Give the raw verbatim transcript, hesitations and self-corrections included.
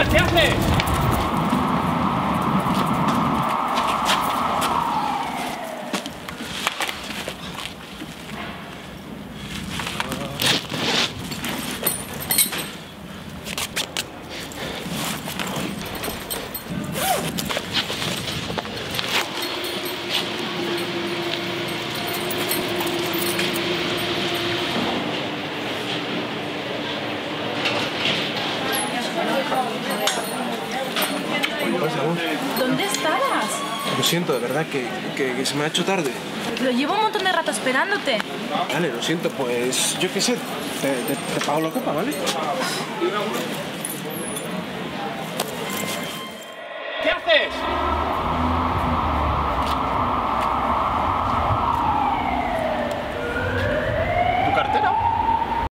¡Joder, qué haces! ¿Dónde estabas? Lo siento, de verdad, que, que, que se me ha hecho tarde. Lo llevo un montón de rato esperándote. Vale, lo siento, pues yo qué sé, te, te, te pago la copa, ¿vale? ¿Qué haces?